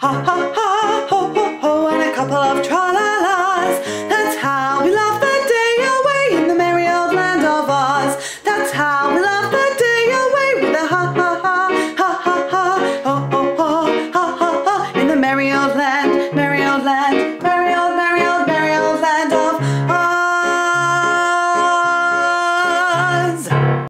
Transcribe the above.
Ha ha ha, ho ho ho, and a couple of tra-la-las. That's how we love the day away in the merry old land of Oz. That's how we love the day away with a ha ha ha, ha ha ha, ho ho ho, ha ha ha, in the merry old land, merry old land.